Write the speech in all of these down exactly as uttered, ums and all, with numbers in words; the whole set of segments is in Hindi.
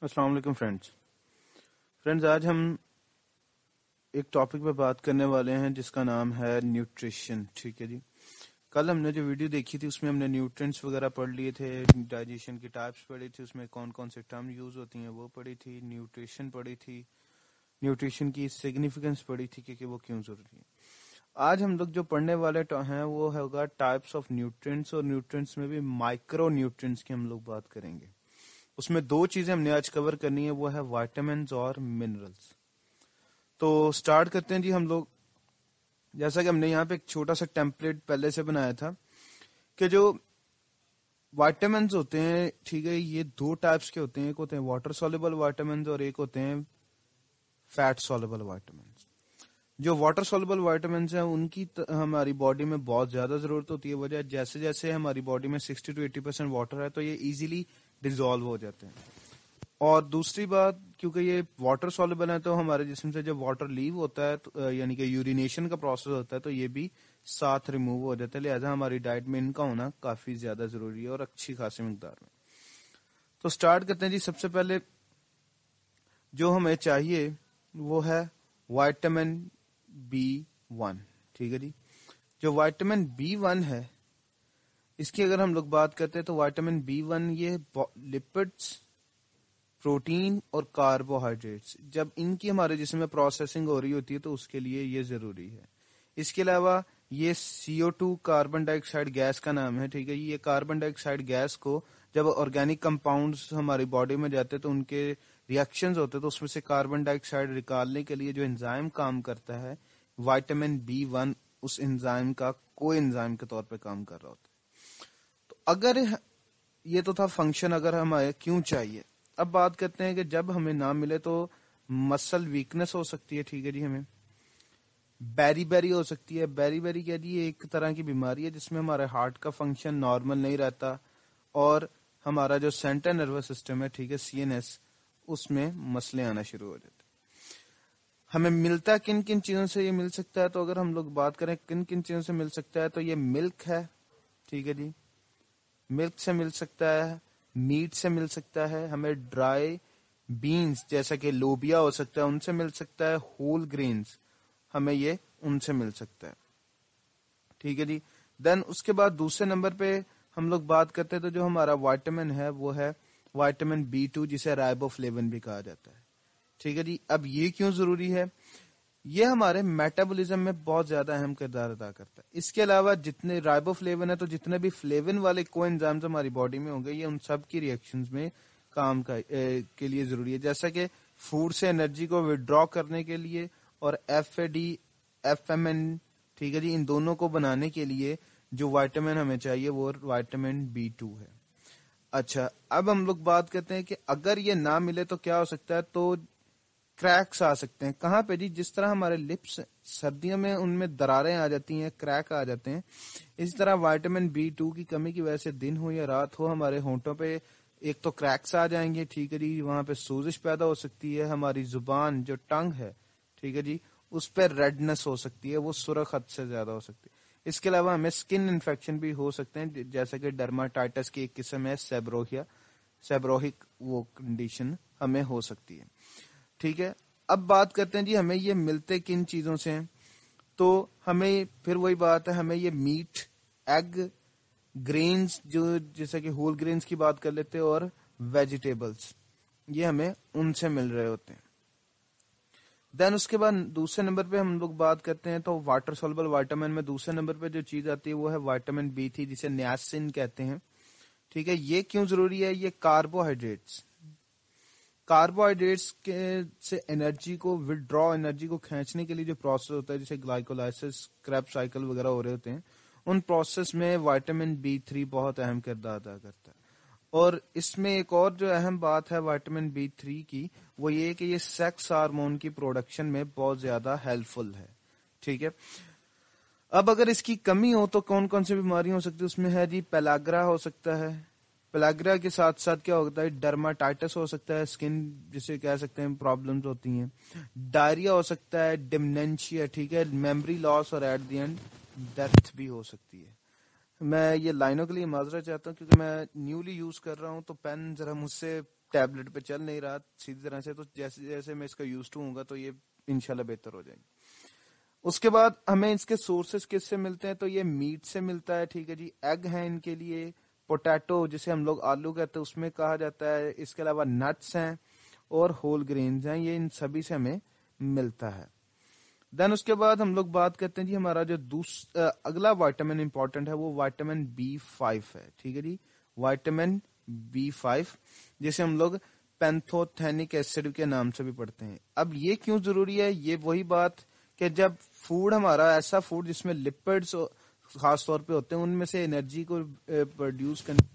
अस्सलाम वालेकुम फ्रेंड्स फ्रेंड्स आज हम एक टॉपिक पे बात करने वाले हैं जिसका नाम है न्यूट्रिशन। ठीक है जी। कल हमने जो वीडियो देखी थी उसमें हमने न्यूट्रिएंट्स वगैरह पढ़ लिए थे, डाइजेशन की टाइप्स पढ़ी थी, उसमें कौन कौन से टर्म यूज होती हैं वो पढ़ी थी, न्यूट्रिशन पढ़ी थी, न्यूट्रिशन की सिग्निफिकेंस पढ़ी थी कि, कि वो क्यों जरूरी है। आज हम लोग जो पढ़ने वाले हैं वो होगा टाइप्स ऑफ न्यूट्रिएंट्स, और न्यूट्रिएंट्स में भी माइक्रो न्यूट्रिएंट्स की हम लोग बात करेंगे। उसमें दो चीजें हमने आज कवर करनी है, वो है विटामिन्स और मिनरल्स। तो स्टार्ट करते हैं जी हम लोग। जैसा कि हमने यहाँ पे एक छोटा सा टेम्पलेट पहले से बनाया था कि जो विटामिन्स होते हैं, ठीक है, ये दो टाइप्स के होते हैं। एक होते हैं वाटर सॉल्युबल विटामिन्स और एक होते हैं फैट सॉल्युबल विटामिन्स। जो वाटर सॉल्युबल विटामिन्स हैं उनकी हमारी बॉडी में बहुत ज्यादा जरूरत होती है। वजह जैसे जैसे हमारी बॉडी में sixty two eighty percent water है तो ये इजीली डिसॉल्व हो जाते हैं। और दूसरी बात, क्योंकि ये वाटर सॉल्युबल है तो हमारे जिस्म से जब वाटर लीव होता है तो यानी कि यूरिनेशन का प्रोसेस होता है तो ये भी साथ रिमूव हो जाता है। लिहाजा हमारी डाइट में इनका होना काफी ज्यादा जरूरी है और अच्छी खासी मिकदार में। तो स्टार्ट करते हैं जी। सबसे पहले जो हमें चाहिए वो है विटामिन बी वन। ठीक है जी। जो विटामिन बी वन है इसकी अगर हम लोग बात करते हैं तो विटामिन बी वन ये लिपिड्स, प्रोटीन और कार्बोहाइड्रेट्स, जब इनकी हमारे जिस्म में प्रोसेसिंग हो रही होती है तो उसके लिए ये जरूरी है। इसके अलावा ये C O two carbon dioxide gas का नाम है। ठीक है। ये कार्बन डाइऑक्साइड गैस को जब ऑर्गेनिक कंपाउंड्स हमारी बॉडी में जाते हैं तो उनके रिएक्शंस होते हैं तो उसमें से कार्बन डाइऑक्साइड निकालने के लिए जो एंजाइम काम करता है, विटामिन बी वन उस एंजाइम का को एंजाइम के तौर पर काम कर रहा होता है। तो अगर ये तो था फंक्शन, अगर हमें क्यों चाहिए। अब बात करते हैं कि जब हमें ना मिले तो मसल वीकनेस हो सकती है। ठीक है जी। हमें बेरी बेरी हो सकती है। बेरी बेरी क्या जी, एक तरह की बीमारी है जिसमें हमारे हार्ट का फंक्शन नॉर्मल नहीं रहता और हमारा जो सेंट्रल नर्वस सिस्टम है, ठीक है, सी एन एस, उसमें मसले आना शुरू हो जाते। हमें मिलता किन किन चीजों से ये मिल सकता है, तो अगर हम लोग बात करें किन किन चीजों से मिल सकता है तो ये मिल्क है। ठीक है जी। मिल्क से मिल सकता है, मीट से मिल सकता है, हमें ड्राई बीन्स जैसा कि लोबिया हो सकता है उनसे मिल सकता है, होल ग्रेन्स हमें ये उनसे मिल सकता है। ठीक है जी। देन उसके बाद दूसरे नंबर पे हम लोग बात करते हैं तो जो हमारा विटामिन है वो है विटामिन बी टू, जिसे राइबोफ्लेविन भी कहा जाता है। ठीक है जी। अब ये क्यों जरूरी है, ये हमारे मेटाबॉलिज्म में बहुत ज्यादा अहम किरदार अदा करता है। इसके अलावा जितने राइबोफ्लेविन है तो जितने भी फ्लेविन वाले कोएंजाइम्स हमारी बॉडी में होंगे ये उन सब की रिएक्शंस में काम का ए, के लिए जरूरी है। जैसा कि फूड से एनर्जी को विड्रॉ करने के लिए और F A D F M N, ठीक है जी, इन दोनों को बनाने के लिए जो विटामिन हमें चाहिए वो विटामिन बी टू है। अच्छा, अब हम लोग बात करते हैं कि अगर ये ना मिले तो क्या हो सकता है। तो क्रैक्स आ सकते हैं। कहाँ पे जी, जिस तरह हमारे लिप्स सर्दियों में उनमें दरारें आ जाती हैं, क्रैक आ जाते हैं, इसी तरह विटामिन बी टू की कमी की वजह से दिन हो या रात हो हमारे होंठों पे एक तो क्रैक्स आ जाएंगे। ठीक है जी। वहां पे सोजिश पैदा हो सकती है। हमारी जुबान जो टंग है, ठीक है जी, उस पर रेडनेस हो सकती है, वो सुर्ख हद से ज्यादा हो सकती है। इसके अलावा हमें स्किन इन्फेक्शन भी हो सकते हैं, जैसा कि डर्माटाइटिस की एक किस्म है सेबरोहिया, सेबरोहिक वो कंडीशन हमें हो सकती है। ठीक है। अब बात करते हैं जी हमें ये मिलते किन चीजों से हैं। तो हमें फिर वही बात है, हमें ये मीट, एग, ग्रेन्स, जो जैसे कि होल ग्रेन्स की बात कर लेते हैं, और वेजिटेबल्स, ये हमें उनसे मिल रहे होते हैं। देन उसके बाद दूसरे नंबर पे हम लोग बात करते हैं तो वाटर सॉल्युबल विटामिन में दूसरे नंबर पे जो चीज आती है वो है विटामिन बी थ्री, जिसे नियासिन कहते हैं। ठीक है। ये क्यों जरूरी है, ये कार्बोहाइड्रेट्स कार्बोहाइड्रेट्स के से एनर्जी को विड्रॉ, एनर्जी को खींचने के लिए जो प्रोसेस होता है, जैसे ग्लाइकोलाइसिस, क्रेब्स साइकिल वगैरह हो रहे होते हैं, उन प्रोसेस में विटामिन बी थ्री बहुत अहम किरदार अदा करता है। और इसमें एक और जो अहम बात है विटामिन बी थ्री की, वो ये कि ये सेक्स हार्मोन की प्रोडक्शन में बहुत ज्यादा हेल्पफुल है। ठीक है। अब अगर इसकी कमी हो तो कौन कौन सी बीमारी हो सकती है, उसमें है जी पेलाग्रा हो सकता है। पेलाग्रा के साथ साथ क्या होता है, डर्माटाइटिस हो सकता है, स्किन जिसे कह सकते हैं प्रॉब्लम्स होती हैं, डायरिया हो सकता है, डिमेंशिया, ठीक है, मेमोरी लॉस, और एट द एंड डेथ भी हो सकती है। मैं ये लाइनों के लिए माजरा चाहता हूँ क्योंकि मैं न्यूली यूज कर रहा हूँ तो पेन जरा मुझसे टैबलेट पे चल नहीं रहा सीधी तरह से, तो जैसे जैसे मैं इसका यूज टू होऊंगा तो ये इंशाल्लाह बेहतर हो जाएगी। उसके बाद हमें इसके सोर्सेस किससे मिलते हैं, तो ये मीट से मिलता है, ठीक है जी। एग है इनके लिए, पोटैटो जिसे हम लोग आलू कहते हैं उसमें कहा जाता है, इसके अलावा नट्स हैं और होल ग्रेन्स हैं, ये इन सभी से हमें मिलता है। देन उसके बाद हम लोग बात करते हैं जी, हमारा जो दूसरा अगला विटामिन इंपॉर्टेंट है वो विटामिन बी फाइव है, ठीक है जी। विटामिन बी फाइव जिसे हम लोग पैंथोथेनिक एसिड के नाम से भी पढ़ते हैं। अब ये क्यों जरूरी है, ये वही बात कि जब फूड हमारा ऐसा फूड जिसमें लिपिड्स खास तौर पे होते हैं, उनमें से एनर्जी को प्रोड्यूस करने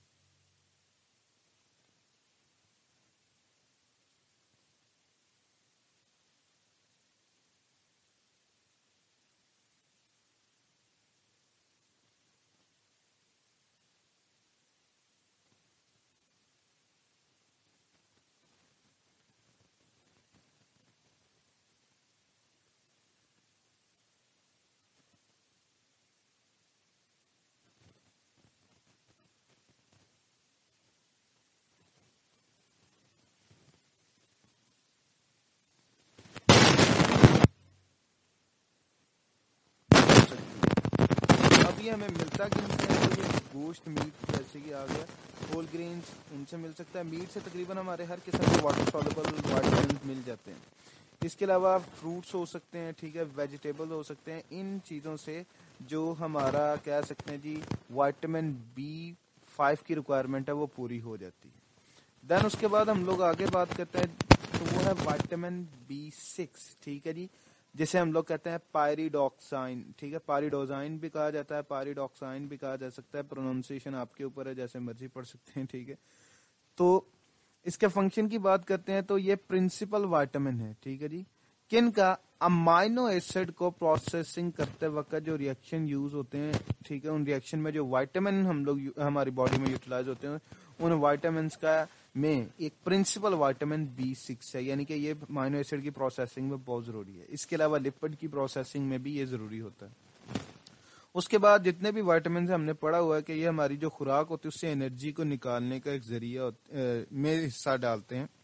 ये हमें मिलता कि तो ये गोश्त मीट जैसे कि आ गया, होल ग्रेन्स उनसे मिल सकता है। मीट से तकरीबन हमारे हर किस्म के वाटर सॉल्युबल विटामिन मिल जाते हैं। इसके अलावा फ्रूट्स हो सकते हैं, ठीक है, वेजिटेबल हो सकते हैं। इन चीज़ों से जो हमारा कह सकते हैं जी विटामिन बी फाइव की रिक्वायरमेंट है वो पूरी हो जाती है। देन उसके बाद हम लोग आगे बात करते हैं तो वो है विटामिन बी सिक्स, ठीक है जी, जिसे हम लोग कहते हैं पायरिडॉक्साइन, ठीक है। पायरिडोजाइन भी कहा जाता है, पायरिडॉक्साइन भी कहा जा सकता है, प्रोनाउंसिएशन आपके ऊपर है, जैसे मर्जी पढ़ सकते हैं, ठीक है। तो इसके फंक्शन की बात करते हैं तो ये प्रिंसिपल विटामिन है, ठीक है जी, किन का अमाइनो एसिड को प्रोसेसिंग करते वक्त जो रिएक्शन यूज होते हैं, ठीक है, उन रिएक्शन में जो विटामिन हम लोग हमारी बॉडी में यूटिलाइज होते हैं, उन विटामिन का में एक प्रिंसिपल विटामिन बी सिक्स है, यानी कि ये अमाइनो एसिड की प्रोसेसिंग में बहुत जरूरी है। इसके अलावा लिपिड की प्रोसेसिंग में भी ये जरूरी होता है। उसके बाद जितने भी विटामिन हमने पढ़ा हुआ है कि ये हमारी जो खुराक होती है उससे एनर्जी को निकालने का एक जरिया में हिस्सा डालते हैं।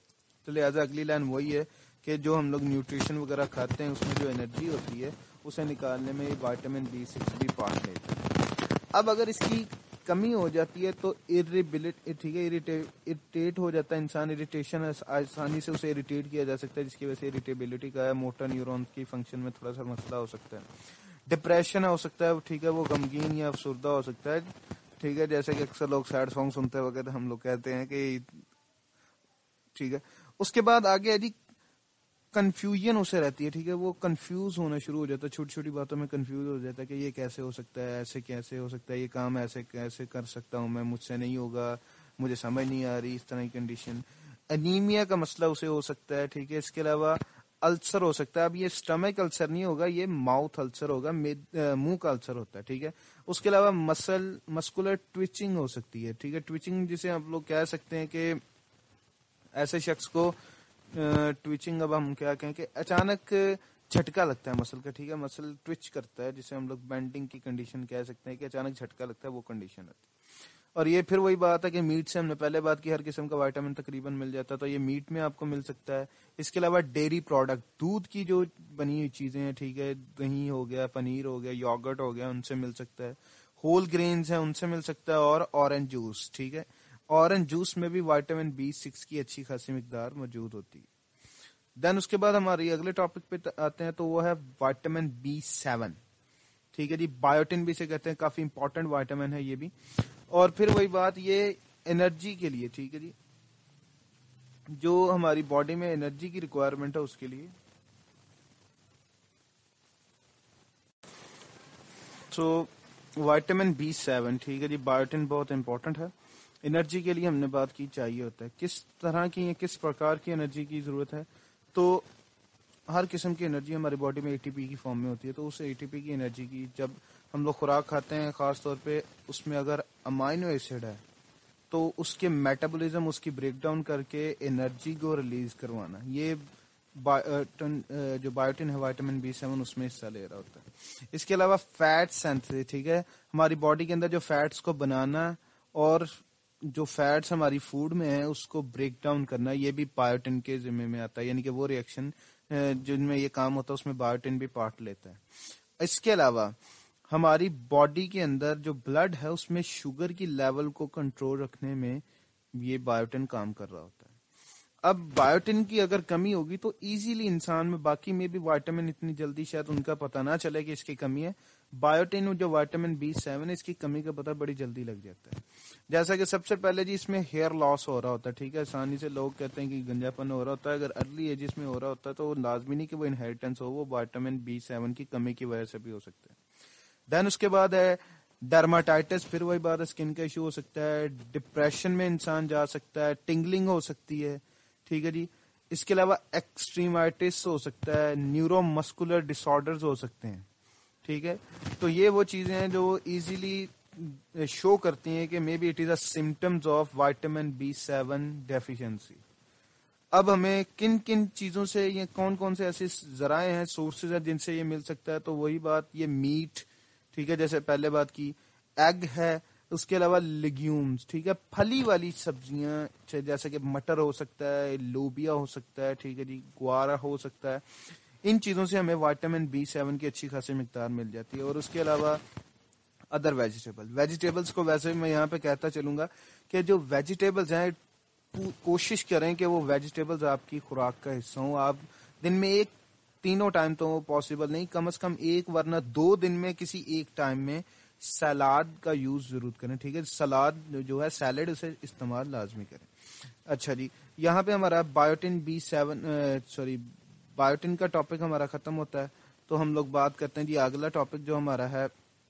तो लिहाजा अगली लाइन वही है कि जो हम लोग न्यूट्रिशन वगैरह खाते हैं उसमें जो एनर्जी होती है उसे निकालने में विटामिन बी सिक्स भी पार्ट लेता है। अब अगर इसकी कमी हो जाती है तो इरिटेबिलिटी, ठीक है, इरिटेट हो जाता है इंसान, इरिटेशन आसानी से उसे इरिटेट किया जा सकता है, जिसकी वजह से इरिटेबिलिटी का है, मोटर न्यूरॉन की फंक्शन में थोड़ा सा मसला हो सकता है। डिप्रेशन हो सकता है, ठीक है, वो गमगीन या अफसुर्दा हो सकता है, ठीक है, जैसे कि अक्सर लोग सैड सॉन्ग सुनते वक्त हम लोग कहते हैं कि, ठीक है। उसके बाद आगे यदि कंफ्यूजन उसे रहती है, ठीक है, वो कंफ्यूज होना शुरू हो जाता है, छोटी छोटी बातों में कंफ्यूज हो जाता है कि ये कैसे हो सकता है, ऐसे कैसे हो सकता है, ये काम ऐसे कैसे कर सकता हूँ मैं, मुझसे नहीं होगा, मुझे समझ नहीं आ रही, इस तरह की कंडीशन। एनीमिया का मसला उसे हो सकता है, ठीक है। इसके अलावा अल्सर हो सकता है, अब ये स्टमक अल्सर नहीं होगा, ये माउथ अल्सर होगा, मुंह का अल्सर होता है, ठीक है। उसके अलावा मसल मस्कुलर ट्विचिंग हो सकती है, ठीक है, ट्विचिंग जिसे आप लोग कह सकते हैं कि ऐसे शख्स को ट्विचिंग, अब हम क्या कहें कि अचानक झटका लगता है मसल का, ठीक है, मसल ट्विच करता है, जिसे हम लोग बेंडिंग की कंडीशन कह सकते हैं कि अचानक झटका लगता है, वो कंडीशन आती है। और ये फिर वही बात है कि मीट से हमने पहले बात की, हर किस्म का विटामिन तकरीबन मिल जाता है, तो ये मीट में आपको मिल सकता है। इसके अलावा डेयरी प्रोडक्ट, दूध की जो बनी हुई चीजें हैं, ठीक है, दही हो गया, पनीर हो गया, योगर्ट हो गया, उनसे मिल सकता है। होल ग्रेन्स हैं उनसे मिल सकता है, और ऑरेंज जूस, ठीक है, ऑरेंज जूस में भी विटामिन बी सिक्स की अच्छी खासी मिकदार मौजूद होती है। देन उसके बाद हमारी अगले टॉपिक पे आते हैं तो वो है विटामिन बी सेवन, ठीक है जी, बायोटिन भी से कहते हैं, काफी इंपॉर्टेंट विटामिन है ये भी। और फिर वही बात, ये एनर्जी के लिए, ठीक है जी, जो हमारी बॉडी में एनर्जी की रिक्वायरमेंट है उसके लिए। सो विटामिन बी सेवन, ठीक है जी, बायोटिन बहुत इंपॉर्टेंट है एनर्जी के लिए, हमने बात की चाहिए होता है। किस तरह की, किस प्रकार की एनर्जी की जरूरत है, तो हर किस्म की एनर्जी हमारी बॉडी में एटीपी की फॉर्म में होती है, तो उस एटीपी की एनर्जी की जब हम लोग खुराक खाते हैं, खास तौर पे उसमें अगर अमाइनो एसिड है तो उसके मेटाबॉलिज्म, उसकी ब्रेकडाउन करके एनर्जी को रिलीज करवाना, ये बायोटिन, जो बायोटिन है विटामिन बी सेवन उसमें हिस्सा ले रहा होता है। इसके अलावा फैट सिंथेसिस, ठीक है, हमारी बॉडी के अंदर जो फैट्स को बनाना और जो फैट्स हमारी फूड में है उसको ब्रेक डाउन करना, ये भी बायोटिन के जिम्मे में आता है, यानी कि वो रिएक्शन जिनमें ये काम होता है उसमें बायोटिन भी पार्ट लेता है। इसके अलावा हमारी बॉडी के अंदर जो ब्लड है उसमें शुगर की लेवल को कंट्रोल रखने में ये बायोटिन काम कर रहा होता है। अब बायोटिन की अगर कमी होगी तो इजीली इंसान में, बाकी में भी विटामिन इतनी जल्दी शायद उनका पता ना चले कि इसकी कमी है, बायोटिन जो विटामिन बी सेवन है इसकी कमी का पता बड़ी जल्दी लग जाता है। जैसा कि सबसे पहले जी इसमें हेयर लॉस हो रहा होता है, ठीक है, आसानी से लोग कहते हैं कि गंजापन हो रहा होता है, अगर अर्ली एजेस में हो रहा होता है तो लाजमी नहीं कि वो इनहेरिटेंस हो, वो विटामिन बी सेवन की कमी की वजह से भी हो सकता है। देन उसके बाद है डर्माटाइटिस, फिर वही बात है, स्किन का इशू हो सकता है, डिप्रेशन में इंसान जा सकता है, टिंगलिंग हो सकती है, ठीक है जी। इसके अलावा एक्सट्रीमाइटिस हो सकता है, न्यूरोमस्कुलर डिसऑर्डर्स हो सकते हैं, ठीक है। तो ये वो चीजें हैं जो इजीली शो करती हैं कि may be it is a symptoms of vitamin B seven deficiency. अब हमें किन किन चीजों से, ये कौन कौन से ऐसे जराए हैं, सोर्सेज हैं जिनसे ये मिल सकता है, तो वही बात, ये मीट, ठीक है, जैसे पहले बात की, एग है, उसके अलावा लेग्यूम्स, ठीक है, फली वाली सब्जियां जैसे कि मटर हो सकता है, लोबिया हो सकता है, ठीक है जी, गुआरा हो सकता है, इन चीजों से हमें विटामिन बी सेवन की अच्छी खासी मिकदार मिल जाती है। और उसके अलावा अदर वेजिटेबल वेजिटेबल्स को वैसे मैं यहाँ पे कहता चलूंगा कि जो वेजिटेबल्स हैं कोशिश करें कि वो वेजिटेबल्स आपकी खुराक का हिस्सा हो। आप दिन में एक, तीनों टाइम तो पॉसिबल नहीं, कम से कम एक वरना दो दिन में किसी एक टाइम में सलाद का यूज जरूर करें, ठीक है, सलाद जो है सैलेड उसे इस्तेमाल लाजमी करें। अच्छा जी, यहाँ पे हमारा biotin B seven sorry biotin का टॉपिक हमारा खत्म होता है, तो हम लोग बात करते हैं जी अगला टॉपिक जो हमारा है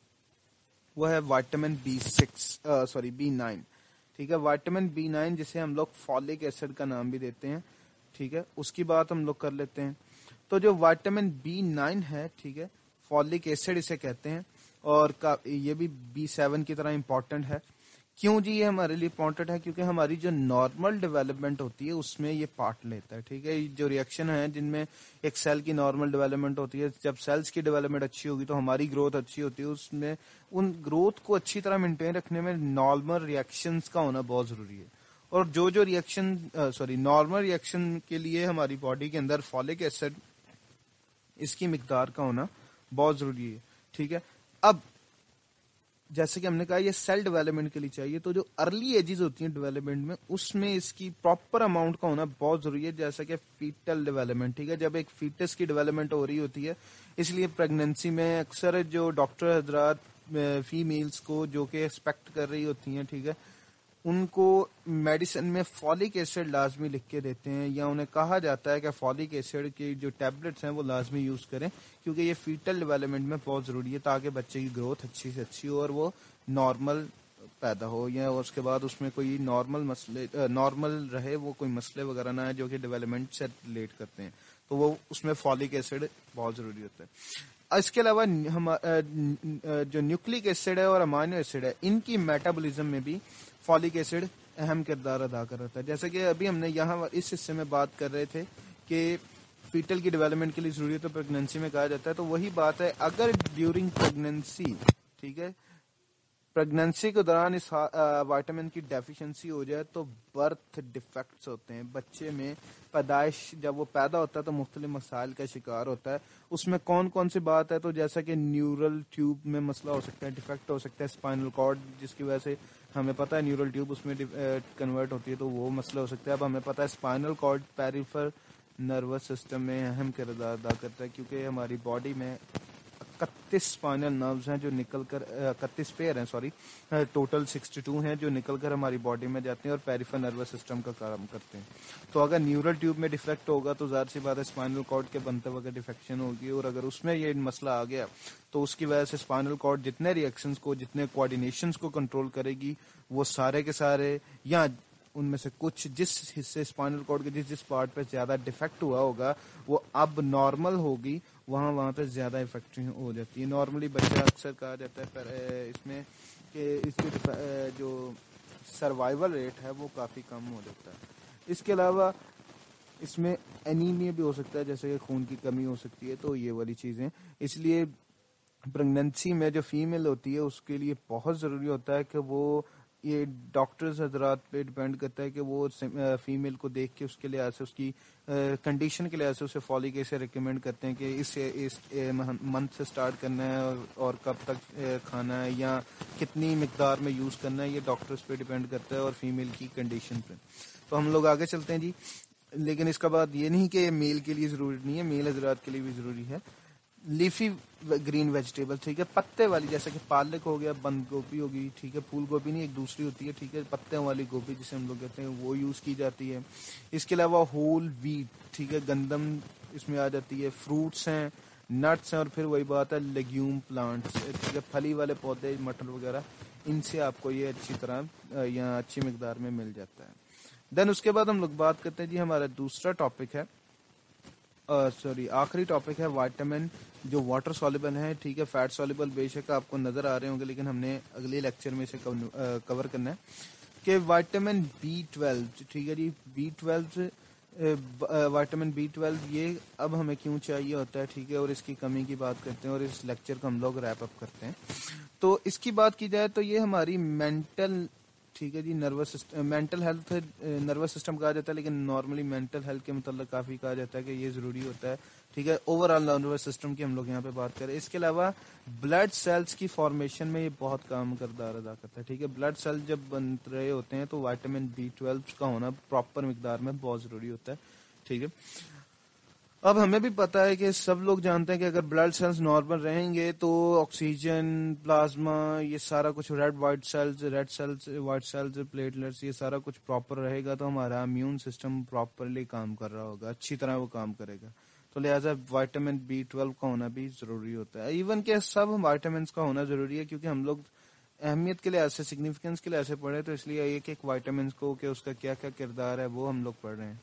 वो है vitamin B six sorry B nine, ठीक है, विटामिन बी नाइन जिसे हम लोग फॉलिक एसिड का नाम भी देते हैं, ठीक है, उसकी बात हम लोग कर लेते हैं। तो जो विटामिन बी नाइन है, ठीक है, फॉलिक एसिड इसे कहते हैं, और का, ये भी बी सेवन की तरह इंपॉर्टेंट है। क्यों जी ये हमारे लिए इंपॉर्टेंट है? क्योंकि हमारी जो नॉर्मल डेवलपमेंट होती है उसमें ये पार्ट लेता है, ठीक है। जो रिएक्शन है जिनमें एक सेल की नॉर्मल डेवलपमेंट होती है, जब सेल्स की डेवलपमेंट अच्छी होगी तो हमारी ग्रोथ अच्छी होती है, उसमें उन ग्रोथ को अच्छी तरह मेंटेन रखने में नॉर्मल रिएक्शंस का होना बहुत जरूरी है। और जो जो रिएक्शन सॉरी नॉर्मल रिएक्शन के लिए हमारी बॉडी के अंदर फॉलिक एसिड इसकी मिकदार का होना बहुत जरूरी है, ठीक है। अब जैसे कि हमने कहा ये सेल डेवलपमेंट के लिए चाहिए, तो जो अर्ली एजेस होती हैं डेवलपमेंट में उसमें इसकी प्रॉपर अमाउंट का होना बहुत जरूरी है, जैसा कि फीटल डेवलपमेंट, ठीक है, जब एक फीटस की डेवलपमेंट हो रही होती है, इसलिए प्रेगनेंसी में अक्सर जो डॉक्टर हजरात फीमेल्स को जो कि एक्सपेक्ट कर रही होती हैं, ठीक है, उनको मेडिसिन में फॉलिक एसिड लाजमी लिख के देते हैं, या उन्हें कहा जाता है कि फॉलिक एसिड की जो टैबलेट्स हैं वो लाजमी यूज करें, क्योंकि ये फीटल डेवलपमेंट में बहुत जरूरी है ताकि बच्चे की ग्रोथ अच्छी से अच्छी हो और वो नॉर्मल पैदा हो, या उसके बाद उसमें कोई नॉर्मल मसले नॉर्मल रहे, वो कोई मसले वगैरह ना है जो कि डेवलपमेंट से रिलेट करते हैं, तो वो उसमें फॉलिक एसिड बहुत जरूरी होता है। इसके अलावा हम जो न्यूक्लिक एसिड है और अमाइनो एसिड है इनकी मेटाबॉलिज्म में भी फॉलिक एसिड अहम किरदार अदा कर रहा है। जैसे कि अभी हमने यहाँ इस हिस्से में बात कर रहे थे कि फीटल की डेवलपमेंट के लिए जरूरी है, तो प्रेगनेंसी में कहा जाता है, तो वही बात है, अगर ड्यूरिंग प्रेगनेंसी, ठीक है, प्रेगनेंसी के दौरान इस विटामिन की डेफिशिएंसी हो जाए तो बर्थ डिफेक्ट्स होते हैं बच्चे में। पैदाइश जब वो पैदा होता है तो मुख्तलिफ मसाइल का शिकार होता है। उसमें कौन कौन सी बात है, तो जैसा कि न्यूरल ट्यूब में मसला हो सकता है, डिफेक्ट हो सकता है, स्पाइनल कॉर्ड जिसकी वजह से हमें पता है न्यूरल ट्यूब उसमें कन्वर्ट होती है, तो वो मसला हो सकता है। अब हमें पता है spinal cord peripheral nervous system में अहम किरदार अदा करता है, क्योंकि हमारी बॉडी में इकतीस स्पाइनल नर्व्स हैं जो निकलकर इकतीस पेयर हैं सॉरी टोटल बासठ हैं जो निकलकर हमारी बॉडी में जाते हैं और पेरिफेरल नर्वस सिस्टम का काम करते हैं। तो अगर न्यूरल ट्यूब में डिफेक्ट होगा तो जाहिर सी बात है स्पाइनल कॉर्ड के बनते वक्त डिफेक्शन होगी, और अगर उसमें ये मसला आ गया तो उसकी वजह से स्पाइनल कॉर्ड जितने रिएक्शंस को, जितने कोऑर्डिनेशंस को कंट्रोल करेगी, वो सारे के सारे या उनमें से कुछ जिस हिस्से स्पाइनल कॉर्ड के जिस जिस पार्ट पे ज्यादा डिफेक्ट हुआ होगा वो अब नॉर्मल होगी, वहां वहां पे ज्यादा इफेक्ट हो जाती है। नॉर्मली बच्चा अक्सर कहा जाता है पर इसमें कि इसकी जो सर्वाइवल रेट है वो काफी कम हो जाता है। इसके अलावा इसमें एनीमिया भी हो सकता है, जैसे कि खून की कमी हो सकती है, तो ये वाली चीजें, इसलिए प्रेगनेंसी में जो फीमेल होती है उसके लिए बहुत जरूरी होता है कि वो ये डॉक्टर्स हजरात पे डिपेंड करता है कि वो फीमेल को देख के उसके लिहाज से उसकी कंडीशन के लिहाज से उसे फॉलिक एसिड रिकमेंड करते हैं कि इस इस मंथ से स्टार्ट करना है और, और कब तक खाना है या कितनी मिकदार में यूज़ करना है, ये डॉक्टर्स पे डिपेंड करता है और फीमेल की कंडीशन पे। तो हम लोग आगे चलते हैं जी। लेकिन इसका बात ये नहीं कि मेल के लिए ज़रूरी नहीं है, मेल हजरात के लिए भी ज़रूरी है। लीफी ग्रीन वेजिटेबल, ठीक है, पत्ते वाली, जैसे कि पालक हो गया, बंद गोभी होगी, ठीक है, फूल गोभी नहीं एक दूसरी होती है, ठीक है, पत्ते वाली गोभी जिसे हम लोग कहते हैं वो यूज़ की जाती है। इसके अलावा होल व्हीट, ठीक है, गंदम इसमें आ जाती है, फ्रूट्स हैं, नट्स हैं, और फिर वही बात है लेग्यूम प्लांट्स, ठीक है, फली वाले पौधे, मटर वगैरह, इनसे आपको ये अच्छी तरह या अच्छी मिकदार में मिल जाता है। देन उसके बाद हम लोग बात करते हैं जी, हमारा दूसरा टॉपिक है, सॉरी uh, आखिरी टॉपिक है विटामिन जो वाटर सॉल्युबल है, ठीक है, फैट सॉल्युबल बेशक आपको नजर आ रहे होंगे, लेकिन हमने अगले लेक्चर में इसे कवर करना है कि विटामिन बी ट्वेल्व, ठीक है जी, B twelve vitamin B twelve ये अब हमें क्यों चाहिए होता है, ठीक है, और इसकी कमी की बात करते हैं और इस लेक्चर को हम लोग रैप अप करते हैं। तो इसकी बात की जाए तो ये हमारी मेंटल, ठीक है जी, nervous system, mental health nervous system कहा जाता है, लेकिन नॉर्मली मेंटल हेल्थ के मतलब काफी कहा जाता है कि ये जरूरी होता है, ठीक है, ओवरऑल नर्वस सिस्टम की हम लोग यहाँ पे बात करें। इसके अलावा ब्लड सेल्स की फॉर्मेशन में ये बहुत काम किरदार अदा करता है, ठीक है, ब्लड सेल जब बन रहे होते हैं तो विटामिन बी ट्वेल्व का होना प्रॉपर मिकदार में बहुत जरूरी होता है, ठीक है। अब हमें भी पता है कि सब लोग जानते हैं कि अगर ब्लड सेल्स नॉर्मल रहेंगे तो ऑक्सीजन, प्लाज्मा, ये सारा कुछ, red white cells, red cells, white cells, platelets, ये सारा कुछ प्रॉपर रहेगा तो हमारा इम्यून सिस्टम प्रॉपरली काम कर रहा होगा, अच्छी तरह वो काम करेगा। तो लिहाजा विटामिन बी ट्वेल्व का होना भी जरूरी होता है। इवन के सब विटामिन का होना जरूरी है, क्योंकि हम लोग अहमियत के लिहाज से, सिग्निफिकेंस के लिहाज से पढ़े, तो इसलिए एक एक विटामिन को कि उसका क्या क्या किरदार है वो हम लोग पढ़ रहे हैं।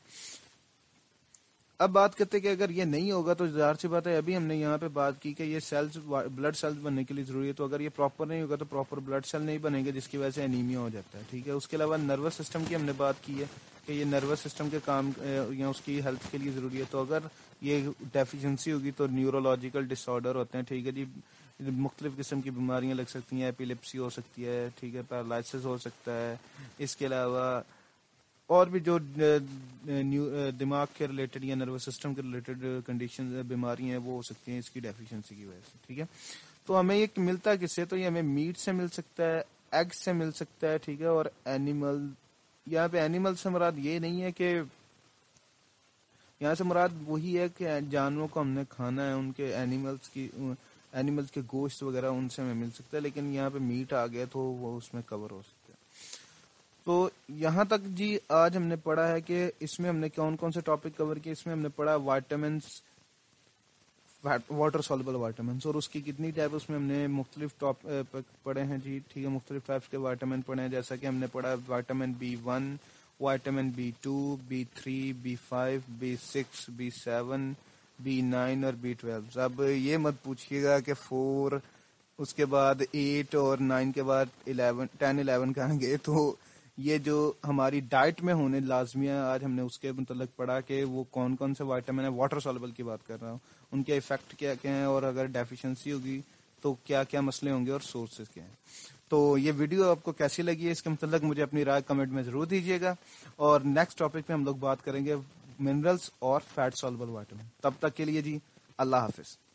अब बात करते हैं कि अगर ये नहीं होगा तो जाहिर सी बात है, अभी हमने यहाँ पे बात की कि ये सेल्स ब्लड सेल्स बनने के लिए जरूरी है, तो अगर ये प्रॉपर नहीं होगा तो प्रॉपर ब्लड सेल नहीं बनेंगे, जिसकी वजह से एनीमिया हो जाता है, ठीक है। उसके अलावा नर्वस सिस्टम की हमने बात की है कि ये नर्वस सिस्टम के काम या उसकी हेल्थ के लिए जरूरी है, तो अगर ये डेफिशिएंसी होगी तो न्यूरोलॉजिकल डिसऑर्डर होते हैं, ठीक है जी, मुख्तलिफ किस्म की बीमारियां लग सकती हैं, एपिलेप्सी हो सकती है, ठीक है, पैरालिसिस हो सकता है। इसके अलावा और भी जो दिमाग के रिलेटेड या नर्वस सिस्टम के रिलेटेड कंडीशन बीमारियां हैं वो हो सकती हैं इसकी डेफिशिएंसी की वजह से, ठीक है। तो हमें ये मिलता है किससे, तो ये हमें मीट से मिल सकता है, एग से मिल सकता है, ठीक है, और एनिमल, यहाँ पे एनिमल से मुराद ये नहीं है कि, यहाँ से मुराद वही है कि जानवरों को हमने खाना है, उनके एनिमल्स की एनिमल्स के गोश्त वगैरह उनसे हमें मिल सकता है, लेकिन यहाँ पे मीट आ गया तो वो उसमें कवर हो सकता है। तो यहाँ तक जी आज हमने पढ़ा है कि इसमें हमने कौन कौन से टॉपिक कवर किए। इसमें हमने पढ़ा विटामिन्स, वाटर सॉल्युबल विटामिन्स, और उसकी कितनी टाइप, उसमें हमने मुख्तलिफ टॉपिक पढ़े हैं जी, ठीक है, मुख्तलिफ टाइप के विटामिन पढ़े हैं, जैसा कि हमने पढ़ा vitamin B one, vitamin B two, B three, B five, B six, B seven, B nine और बी ट्वेल्व। अब ये मत पूछिएगा कि फोर, उसके बाद एट और नाइन के बाद इलेवन, टेन इलेवन कहाँ गए। तो ये जो हमारी डाइट में होने लाजमी है, आज हमने उसके मतलब पढ़ा कि वो कौन कौन से विटामिन है, वाटर सॉल्युबल की बात कर रहा हूँ, उनके इफेक्ट क्या क्या हैं, और अगर डेफिशिएंसी होगी तो क्या क्या मसले होंगे और सोर्सेज क्या हैं। तो ये वीडियो आपको कैसी लगी है, इसके मतलब मुझे अपनी राय कमेंट में जरूर दीजिएगा, और नेक्स्ट टॉपिक पे हम लोग बात करेंगे मिनरल्स और फैट सॉल्युबल विटामिन। तब तक के लिए जी अल्लाह हाफिज।